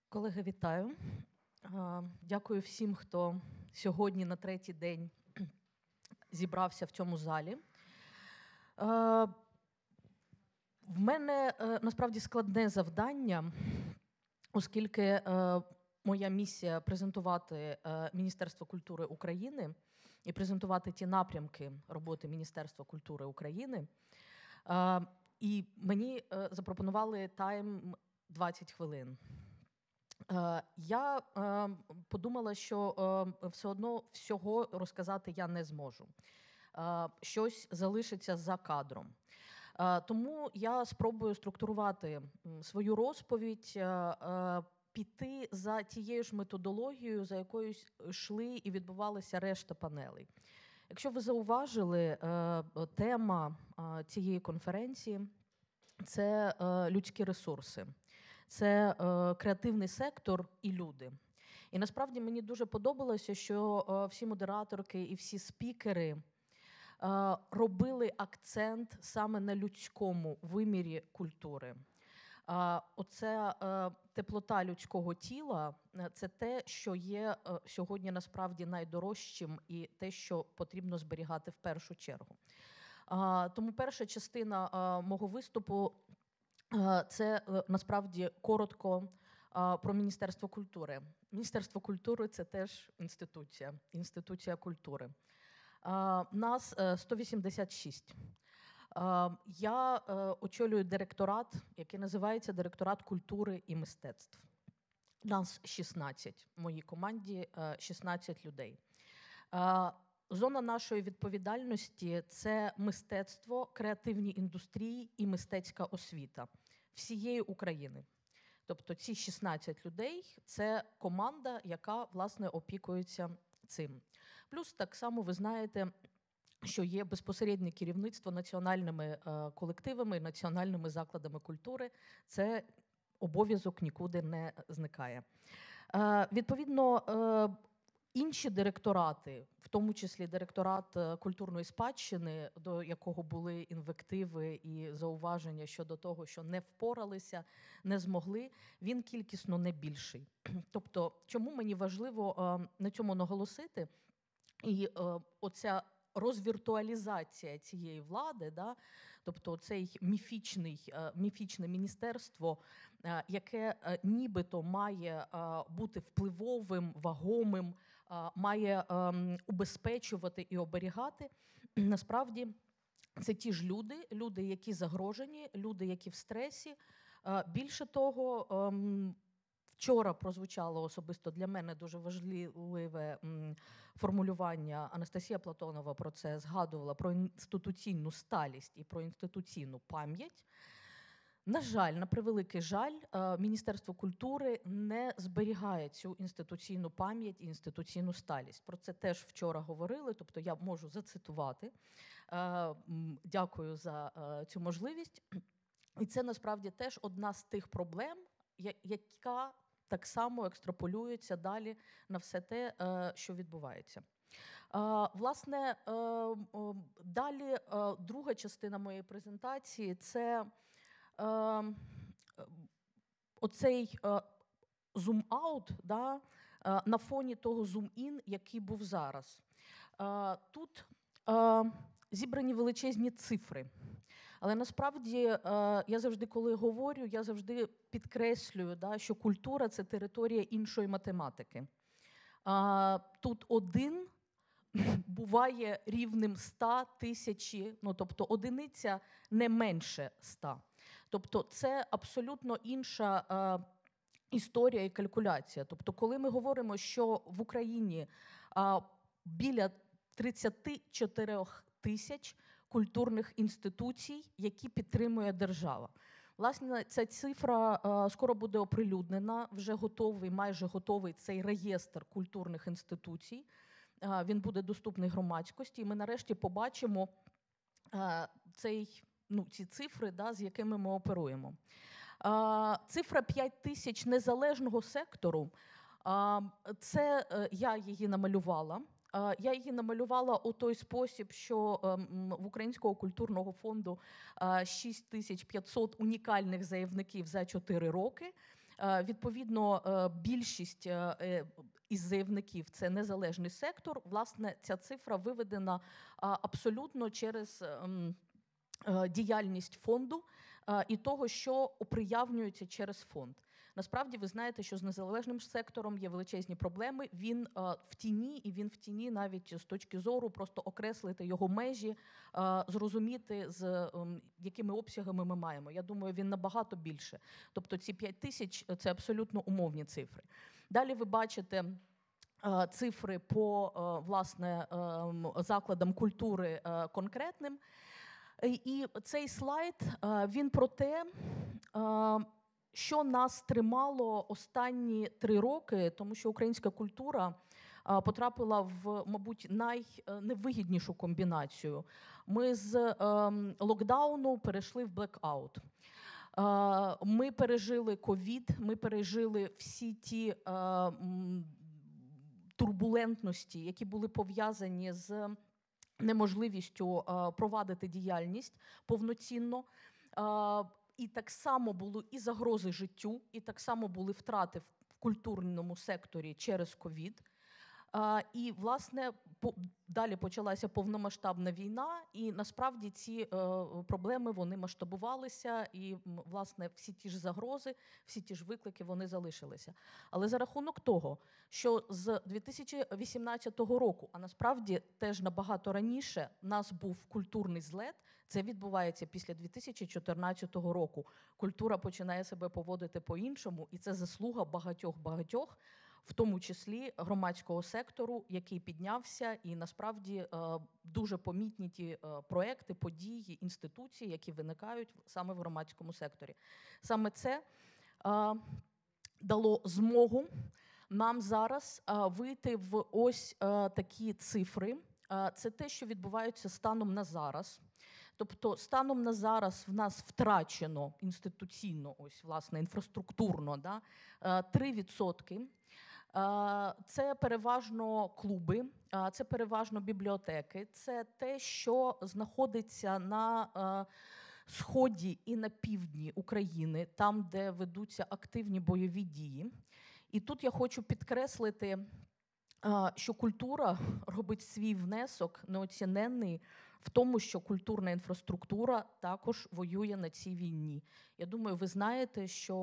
Колеги, вітаю. Дякую всім, хто сьогодні на третій день зібрався в цьому залі. В мене насправді складне завдання, оскільки моя місія презентувати Міністерство культури України і презентувати ті напрямки роботи Міністерства культури України. І мені запропонували тайм 20 хвилин. Я подумала, що все одно всього розказати я не зможу. Щось залишиться за кадром. Тому я спробую структурувати свою розповідь, піти за тією ж методологією, за якою йшли і відбувалися решта панелей. Якщо ви зауважили, тема цієї конференції – це людські ресурси. Це креативний сектор і люди. І насправді мені дуже подобалося, що всі модераторки і всі спікери робили акцент саме на людському вимірі культури. Оця теплота людського тіла – це те, що є сьогодні насправді найдорожчим і те, що потрібно зберігати в першу чергу. Тому перша частина мого виступу – це насправді коротко про Міністерство культури. Міністерство культури – це теж інституція культури. Нас 186. Я очолюю директорат, який називається Директорат культури і мистецтв. Нас 16, в моїй команді 16 людей. Зона нашої відповідальності – це мистецтво, креативні індустрії і мистецька освіта всієї України. Тобто ці 16 людей – це команда, яка, власне, опікується цим. Плюс так само ви знаєте, що є безпосереднє керівництво національними колективами, національними закладами культури. Це обов'язок нікуди не зникає. Відповідно, інші директорати, в тому числі директорат культурної спадщини, до якого були інвективи і зауваження щодо того, що не впоралися, не змогли, він кількісно не більший. Тобто, чому мені важливо на цьому наголосити? І оця розвіртуалізація цієї влади, да? Тобто цей міфічне міністерство, яке нібито має бути впливовим, вагомим, має убезпечувати і оберігати, насправді це ті ж люди, які загрожені, люди, які в стресі. Більше того, вчора прозвучало особисто для мене дуже важливе формулювання. Анастасія Платонова про це згадувала, про інституційну сталість і про інституційну пам'ять. На жаль, на превеликий жаль, Міністерство культури не зберігає цю інституційну пам'ять і інституційну сталість. Про це теж вчора говорили, тобто я можу зацитувати. Дякую за цю можливість. І це насправді теж одна з тих проблем, яка так само екстраполюється далі на все те, що відбувається. Власне, далі друга частина моєї презентації – це оцей зум-аут, да, на фоні того зум-ін, який був зараз. Тут зібрані величезні цифри. Але насправді я завжди, коли говорю, я завжди підкреслюю, да, що культура – це територія іншої математики. Тут один буває рівнем 100 тисячі, ну, тобто одиниця не менше 100. Тобто це абсолютно інша історія і калькуляція. Тобто коли ми говоримо, що в Україні біля 34 тисяч культурних інституцій, які підтримує держава. Власне, ця цифра скоро буде оприлюднена, вже готовий, майже готовий цей реєстр культурних інституцій. Він буде доступний громадськості, і ми нарешті побачимо ці цифри, да, з якими ми оперуємо. Цифра 5 тисяч незалежного сектору, це я її намалювала. Я її намалювала у той спосіб, що в Українського культурного фонду 6500 унікальних заявників за 4 роки. Відповідно, більшість із заявників – це незалежний сектор. Власне, ця цифра виведена абсолютно через діяльність фонду і того, що оприявнюється через фонд. Насправді, ви знаєте, що з незалежним сектором є величезні проблеми. Він в тіні, і він в тіні навіть з точки зору просто окреслити його межі, зрозуміти, з якими обсягами ми маємо. Я думаю, він набагато більше. Тобто ці 5 тисяч – це абсолютно умовні цифри. Далі ви бачите цифри по, власне, закладам культури конкретним. І цей слайд, він про те, що нас тримало останні 3 роки, тому що українська культура потрапила в, мабуть, найневигіднішу комбінацію. Ми з локдауну перейшли в блекаут. Ми пережили ковід, ми пережили всі ті турбулентності, які були пов'язані з неможливістю провадити діяльність повноцінно. І так само були і загрози життю, і так само були втрати в культурному секторі через ковід. І, власне, далі почалася повномасштабна війна, і насправді ці проблеми, вони масштабувалися, і, власне, всі ті ж загрози, всі ті ж виклики, вони залишилися. Але за рахунок того, що з 2018 року, а насправді теж набагато раніше, у нас був культурний злет, це відбувається після 2014 року. Культура починає себе поводити по-іншому, і це заслуга багатьох, в тому числі громадського сектору, який піднявся, і насправді дуже помітні ті проекти, події, інституції, які виникають саме в громадському секторі. Саме це дало змогу нам зараз вийти в ось такі цифри. Це те, що відбувається станом на зараз. Тобто станом на зараз в нас втрачено інституційно, ось, власне, інфраструктурно, 3%. Це переважно клуби, це переважно бібліотеки, це те, що знаходиться на сході і на півдні України, там, де ведуться активні бойові дії. І тут я хочу підкреслити, що культура робить свій внесок неоціненний в тому, що культурна інфраструктура також воює на цій війні. Я думаю, ви знаєте, що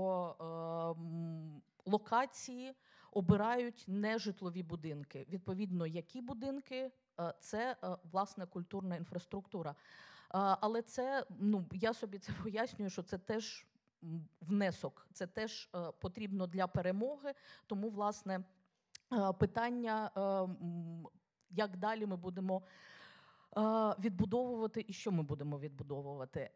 локації обирають нежитлові будинки. Відповідно, які будинки – це, власне, культурна інфраструктура. Але це, я собі це пояснюю, що це теж внесок, це теж потрібно для перемоги, тому, власне, питання, як далі ми будемо відбудовувати і що ми будемо відбудовувати.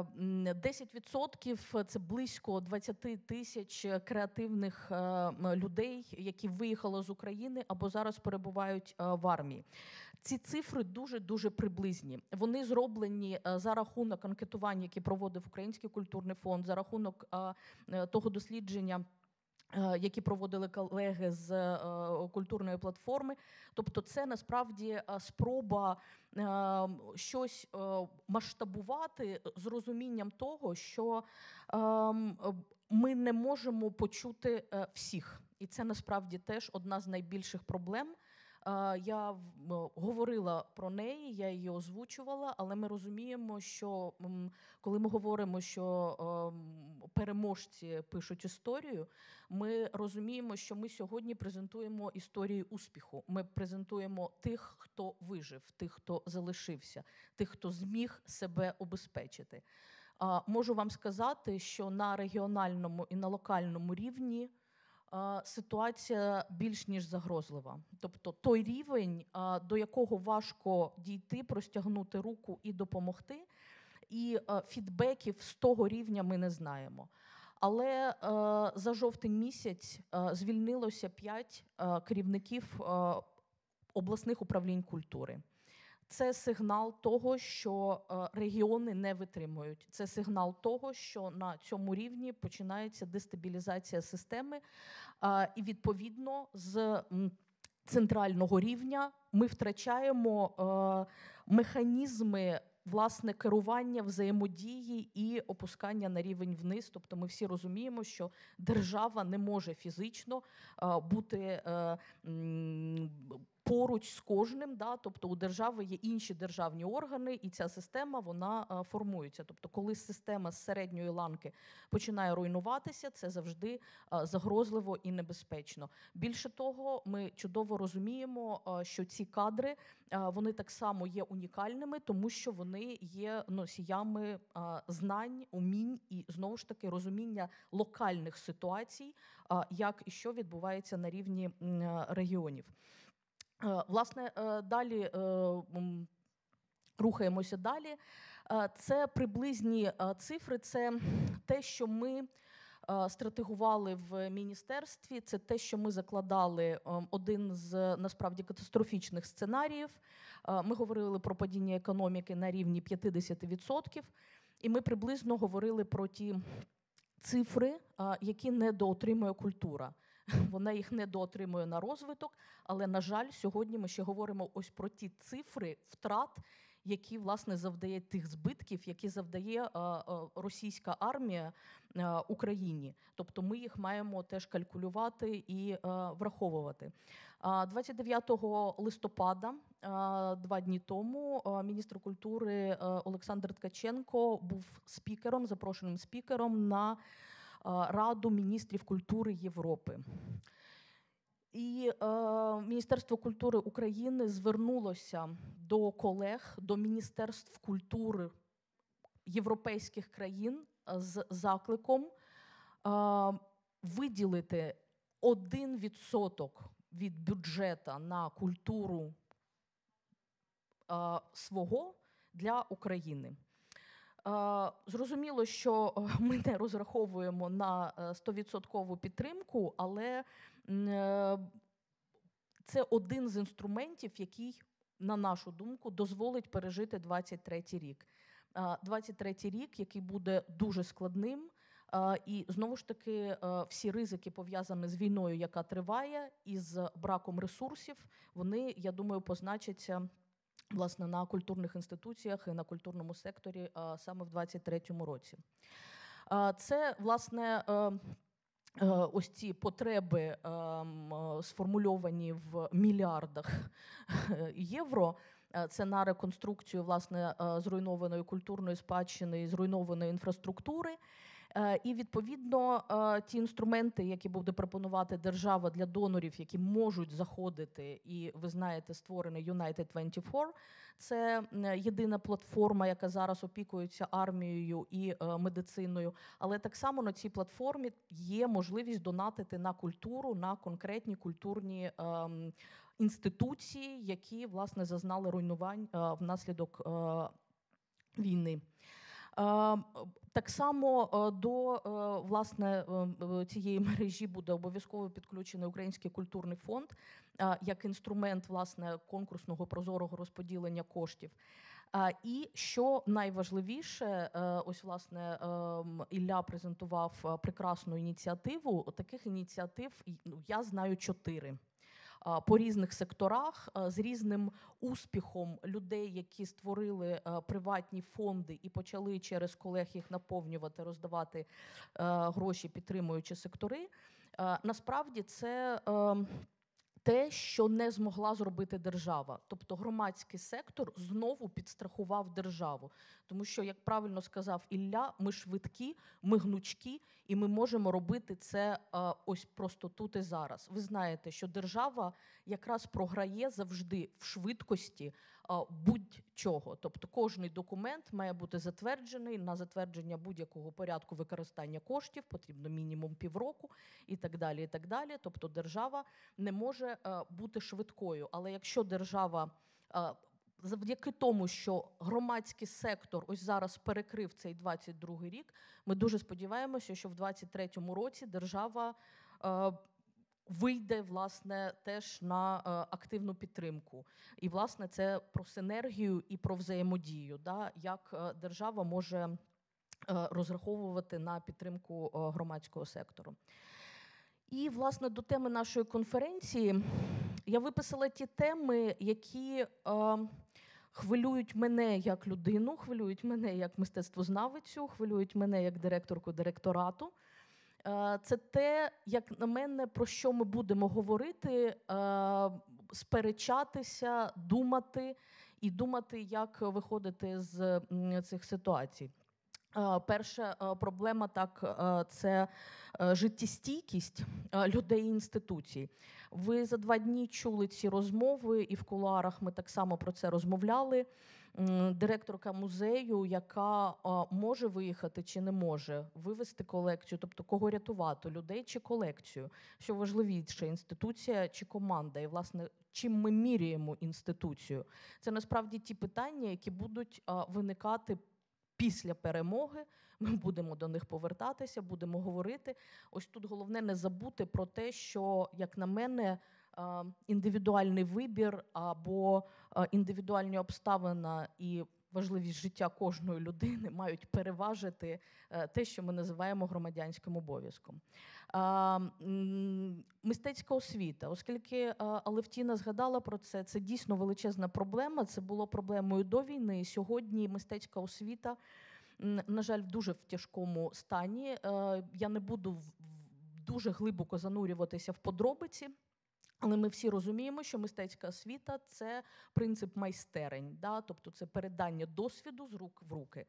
10% – це близько 20 тисяч креативних людей, які виїхали з України або зараз перебувають в армії. Ці цифри дуже-дуже приблизні. Вони зроблені за рахунок анкетувань, які проводив Український культурний фонд, за рахунок того дослідження, які проводили колеги з культурної платформи. Тобто це насправді спроба щось масштабувати з розумінням того, що ми не можемо почути всіх. І це насправді теж одна з найбільших проблем. Я говорила про неї, я її озвучувала, але ми розуміємо, що коли ми говоримо, що переможці пишуть історію, ми розуміємо, що ми сьогодні презентуємо історії успіху. Ми презентуємо тих, хто вижив, тих, хто залишився, тих, хто зміг себе обезпечити. Можу вам сказати, що на регіональному і на локальному рівні ситуація більш ніж загрозлива. Тобто той рівень, до якого важко дійти, простягнути руку і допомогти, і фідбеків з того рівня ми не знаємо. Але за жовтень місяць звільнилося 5 керівників обласних управлінь культури. Це сигнал того, що регіони не витримують. Це сигнал того, що на цьому рівні починається дестабілізація системи. І, відповідно, з центрального рівня ми втрачаємо механізми власне, керування, взаємодії і опускання на рівень вниз. Тобто ми всі розуміємо, що держава не може фізично бути поруч з кожним, да? Тобто у держави є інші державні органи, і ця система, вона формується. Тобто коли система з середньої ланки починає руйнуватися, це завжди загрозливо і небезпечно. Більше того, ми чудово розуміємо, що ці кадри, вони так само є унікальними, тому що вони є носіями знань, умінь і, знову ж таки, розуміння локальних ситуацій, як і що відбувається на рівні регіонів. Власне, далі рухаємося далі. Це приблизні цифри, це те, що ми стратегували в міністерстві, це те, що ми закладали, один з, насправді, катастрофічних сценаріїв. Ми говорили про падіння економіки на рівні 50%, і ми приблизно говорили про ті цифри, які недоотримує культура. Вона їх недоотримує на розвиток, але, на жаль, сьогодні ми ще говоримо ось про ті цифри втрат, які, власне, завдає тих збитків, які завдає російська армія Україні. Тобто ми їх маємо теж калькулювати і враховувати. 29 листопада, 2 дні тому, міністр культури Олександр Ткаченко був спікером, запрошеним спікером на Раду міністрів культури Європи. І Міністерство культури України звернулося до колег, до міністерств культури європейських країн з закликом виділити 1% від бюджету на культуру свого для України. Зрозуміло, що ми не розраховуємо на 100% підтримку, але це один з інструментів, який, на нашу думку, дозволить пережити 23-й рік. 23-й рік, який буде дуже складним, і, знову ж таки, всі ризики, пов'язані з війною, яка триває, і з браком ресурсів, вони, я думаю, позначаться, власне, на культурних інституціях і на культурному секторі саме в 23-му році. Це, власне, ось ці потреби, сформульовані в мільярдах євро. Це на реконструкцію, власне, зруйнованої культурної спадщини і зруйнованої інфраструктури. І, відповідно, ті інструменти, які буде пропонувати держава для донорів, які можуть заходити, і, ви знаєте, створений United24, це єдина платформа, яка зараз опікується армією і медициною. Але так само на цій платформі є можливість донатити на культуру, на конкретні культурні інституції, які, власне, зазнали руйнувань внаслідок війни. Так само до, власне, цієї мережі буде обов'язково підключений Український культурний фонд як інструмент, власне, конкурсного прозорого розподілення коштів. І що найважливіше, ось, власне, Ілля презентував прекрасну ініціативу. Таких ініціатив я знаю 4. По різних секторах, з різним успіхом людей, які створили приватні фонди і почали через колег їх наповнювати, роздавати гроші, підтримуючи сектори. Насправді це те, що не змогла зробити держава. Тобто громадський сектор знову підстрахував державу. Тому що, як правильно сказав Ілля, ми швидкі, ми гнучкі, і ми можемо робити це ось просто тут і зараз. Ви знаєте, що держава якраз програє завжди в швидкості будь-чого. Тобто кожний документ має бути затверджений, на затвердження будь-якого порядку використання коштів потрібно мінімум півроку і так далі, і так далі. Тобто держава не може бути швидкою. Але якщо держава, завдяки тому, що громадський сектор ось зараз перекрив цей 22-й рік, ми дуже сподіваємося, що в 23-му році держава вийде, власне, теж на активну підтримку. І, власне, це про синергію і про взаємодію, да, як держава може розраховувати на підтримку громадського сектору. І, власне, до теми нашої конференції я виписала ті теми, які хвилюють мене як людину, хвилюють мене як мистецтвознавицю, хвилюють мене як директорку директорату. Це те, як на мене, про що ми будемо говорити, сперечатися, думати і думати, як виходити з цих ситуацій. Перша проблема це життєстійкість людей і інституцій. Ви за 2 дні чули ці розмови, і в кулуарах ми так само про це розмовляли. Директорка музею, яка може виїхати чи не може, вивести колекцію, тобто кого рятувати, людей чи колекцію, що важливіше, інституція чи команда, і, власне, чим ми міряємо інституцію. Це насправді ті питання, які будуть виникати після перемоги. Ми будемо до них повертатися, будемо говорити. Ось тут головне не забути про те, що, як на мене, індивідуальний вибір або індивідуальні обставини і важливість життя кожної людини мають переважити те, що ми називаємо громадянським обов'язком. Мистецька освіта. Оскільки Алевтіна згадала про це, це дійсно величезна проблема, це було проблемою до війни. І сьогодні мистецька освіта, на жаль, в дуже тяжкому стані. Я не буду дуже глибоко занурюватися в подробиці, але ми всі розуміємо, що мистецька освіта – це принцип майстерень, да? Тобто це передання досвіду з рук в руки.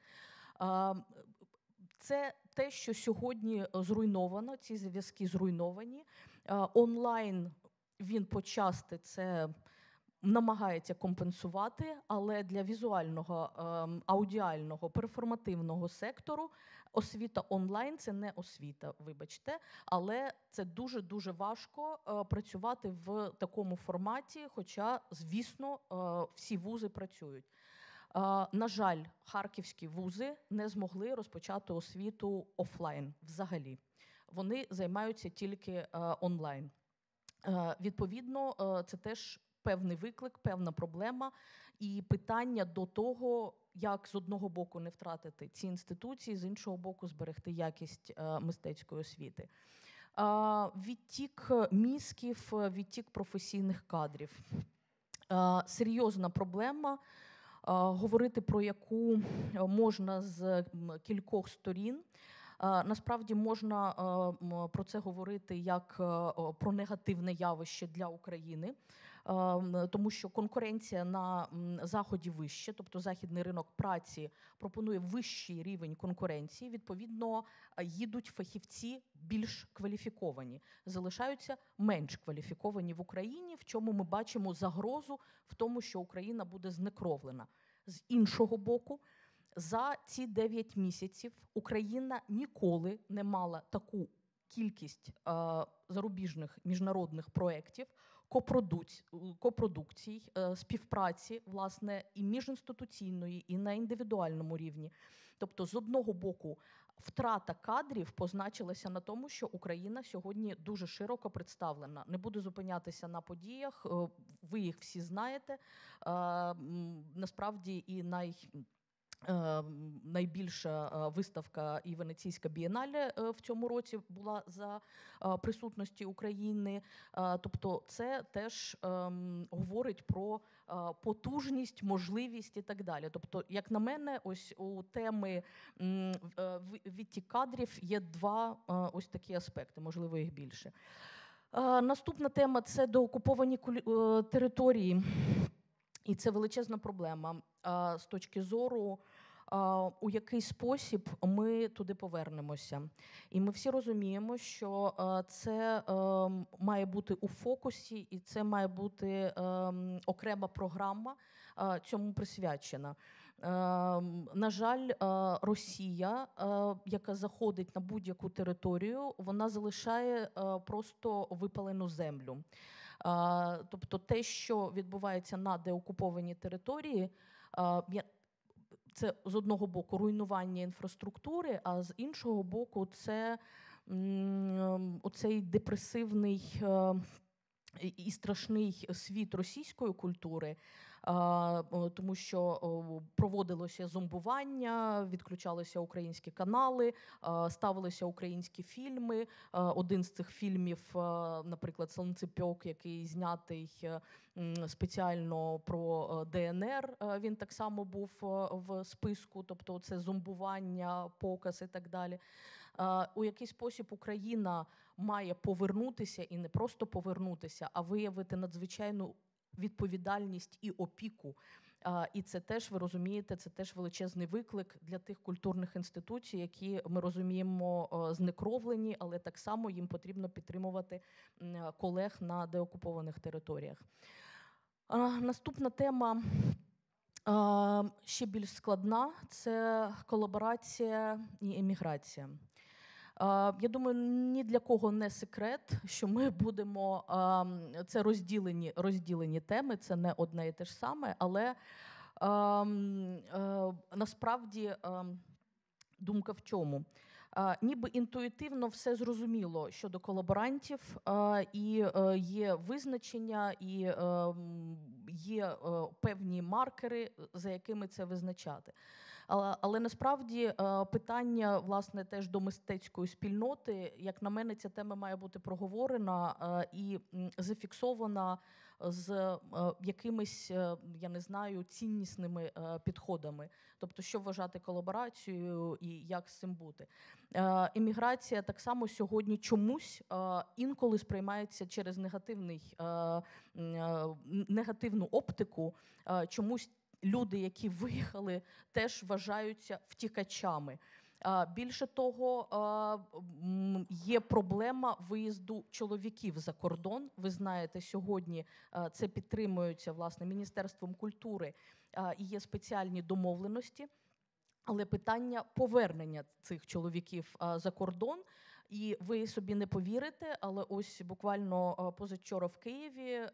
Це те, що сьогодні зруйновано, ці зв'язки зруйновані. Онлайн він почасти це намагається компенсувати, але для візуального, аудіального, перформативного сектору освіта онлайн – це не освіта, вибачте, але це дуже-дуже важко працювати в такому форматі, хоча, звісно, всі вузи працюють. На жаль, харківські вузи не змогли розпочати освіту офлайн взагалі. Вони займаються тільки онлайн. Відповідно, це теж певний виклик, певна проблема і питання до того, як з одного боку не втратити ці інституції, з іншого боку зберегти якість мистецької освіти. Відтік мізків, відтік професійних кадрів. Серйозна проблема, говорити про яку можна з кількох сторін. Насправді можна про це говорити як про негативне явище для України, тому що конкуренція на Заході вища, тобто західний ринок праці пропонує вищий рівень конкуренції, відповідно, їдуть фахівці більш кваліфіковані, залишаються менш кваліфіковані в Україні, в чому ми бачимо загрозу в тому, що Україна буде знекровлена. З іншого боку, за ці 9 місяців Україна ніколи не мала таку кількість зарубіжних міжнародних проєктів, копродукцій, співпраці, власне, і міжінституційної, і на індивідуальному рівні. Тобто, з одного боку, втрата кадрів позначилася на тому, що Україна сьогодні дуже широко представлена. Не буду зупинятися на подіях, ви їх всі знаєте. Насправді і найбільша виставка і Венеційська бієнале в цьому році була за присутності України. Тобто це теж говорить про потужність, можливість і так далі. Тобто, як на мене, ось у теми відтік кадрів є 2 ось такі аспекти, можливо, їх більше. Наступна тема – це деокуповані території. І це величезна проблема з точки зору, у який спосіб ми туди повернемося. І ми всі розуміємо, що це має бути у фокусі, і це має бути окрема програма цьому присвячена. На жаль, Росія, яка заходить на будь-яку територію, вона залишає просто випалену землю. Тобто те, що відбувається на деокупованій території, це з одного боку руйнування інфраструктури, а з іншого боку це оцей депресивний і страшний світ російської культури, тому що проводилося зомбування, відключалися українські канали, ставилися українські фільми. Один з цих фільмів, наприклад, «Санцепьок», який знятий спеціально про ДНР, він так само був в списку, тобто це зомбування, показ і так далі. У який спосіб Україна має повернутися, і не просто повернутися, а виявити надзвичайну відповідальність і опіку. І це теж, ви розумієте, це теж величезний виклик для тих культурних інституцій, які, ми розуміємо, знекровлені, але так само їм потрібно підтримувати колег на деокупованих територіях. Наступна тема ще більш складна – це колаборація і еміграція. Я думаю, ні для кого не секрет, що ми будемо, це розділені теми, це не одне і те ж саме, але насправді думка в чому? Ніби інтуїтивно все зрозуміло щодо колаборантів, і є визначення, і є певні маркери, за якими це визначати. Але насправді питання, власне, теж до мистецької спільноти, як на мене, ця тема має бути проговорена і зафіксована з якимись, я не знаю, ціннісними підходами. Тобто, що вважати колаборацією і як з цим бути. Еміграція так само сьогодні чомусь інколи сприймається через негативну оптику, чомусь люди, які виїхали, теж вважаються втікачами. Більше того, є проблема виїзду чоловіків за кордон. Ви знаєте, сьогодні це підтримується, власне, Міністерством культури, і є спеціальні домовленості. Але питання повернення цих чоловіків за кордон, і ви собі не повірите, але ось буквально позавчора в Києві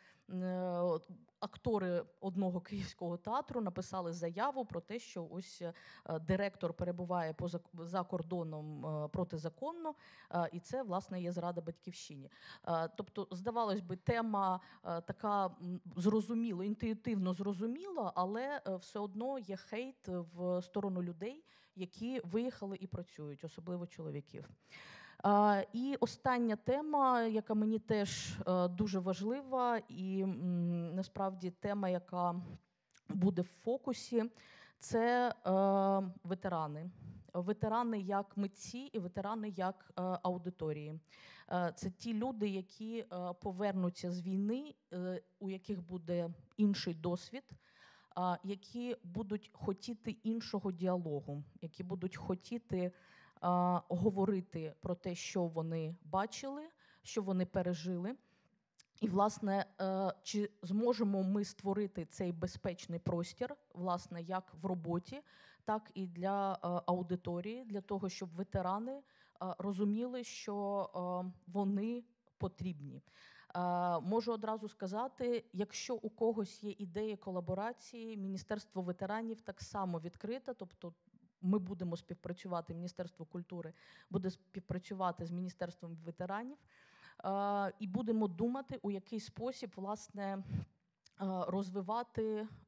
актори одного київського театру написали заяву про те, що ось директор перебуває за кордоном протизаконно, і це, власне, є зрада батьківщині. Тобто, здавалось би, тема така зрозуміла, інтуїтивно зрозуміла, але все одно є хейт в сторону людей, які виїхали і працюють, особливо чоловіків. І остання тема, яка мені теж дуже важлива, і насправді тема, яка буде в фокусі, це ветерани. Ветерани як митці і ветерани як аудиторії. Це ті люди, які повернуться з війни, у яких буде інший досвід, які будуть хотіти іншого діалогу, які будуть хотіти говорити про те, що вони бачили, що вони пережили. І, власне, чи зможемо ми створити цей безпечний простір, власне, як в роботі, так і для аудиторії, для того, щоб ветерани розуміли, що вони потрібні. Можу одразу сказати, якщо у когось є ідеї колаборації, Міністерство ветеранів так само відкрите, тобто ми будемо співпрацювати, Міністерство культури буде співпрацювати з Міністерством ветеранів, і будемо думати, у який спосіб, власне, розвивати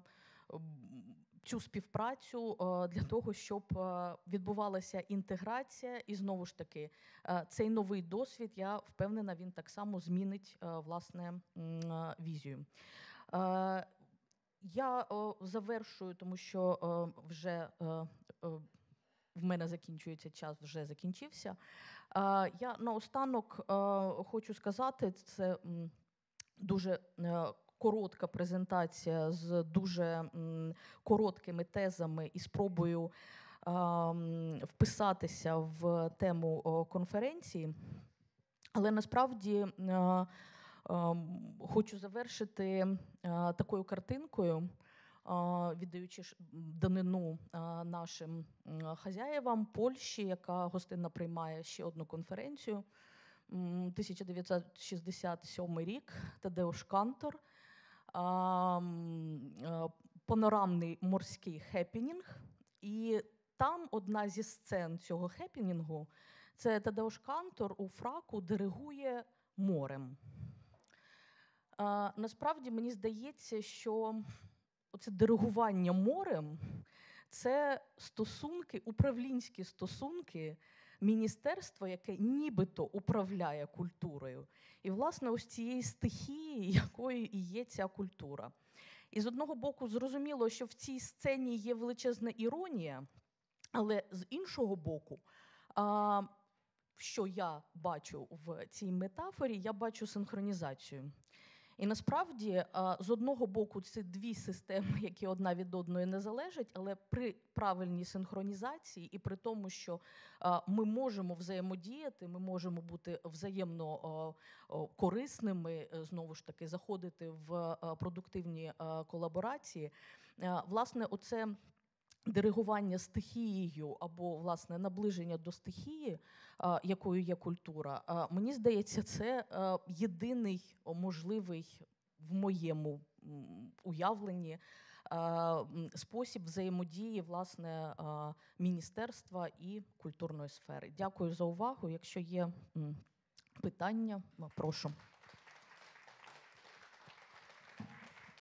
цю співпрацю для того, щоб відбувалася інтеграція. І знову ж таки, цей новий досвід, я впевнена, він так само змінить, власне, візію. Я завершую, тому що вже в мене закінчується час, вже закінчився. Я наостанок хочу сказати, це дуже коротка презентація з дуже короткими тезами і спробою вписатися в тему конференції. Але насправді хочу завершити такою картинкою, віддаючи данину нашим хазяєвам Польщі, яка гостинно приймає ще одну конференцію. 1967 рік, Тадеуш Кантор, панорамний морський хеппінінг. І там одна зі сцен цього хеппінінгу – це Тадеуш Кантор у фраку диригує морем. Насправді, мені здається, що оце диригування морем – це стосунки, управлінські стосунки міністерства, яке нібито управляє культурою. І, власне, ось цієї стихії, якою і є ця культура. І з одного боку, зрозуміло, що в цій сцені є величезна іронія, але з іншого боку, що я бачу в цій метафорі, я бачу синхронізацію. І насправді, з одного боку, це дві системи, які одна від одної не залежать, але при правильній синхронізації і при тому, що ми можемо взаємодіяти, ми можемо бути взаємно корисними, знову ж таки, заходити в продуктивні колаборації, власне, оце диригування стихією або, власне, наближення до стихії, якою є культура, мені здається, це єдиний можливий в моєму уявленні спосіб взаємодії, власне, міністерства і культурної сфери. Дякую за увагу. Якщо є питання, прошу.